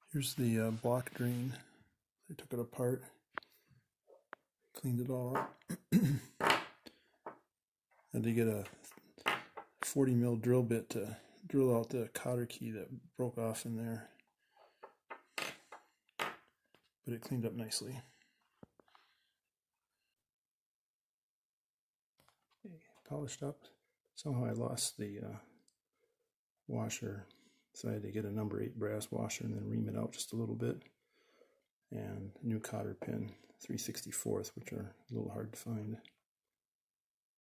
Here's the block drain. I took it apart, cleaned it all up. Had to get a 40 mil drill bit to drill out the cotter key that broke off in there. But it cleaned up nicely. Okay, polished up. Somehow I lost the washer, so I had to get a number 8 brass washer and then ream it out just a little bit. And new cotter pin, 3/64, which are a little hard to find.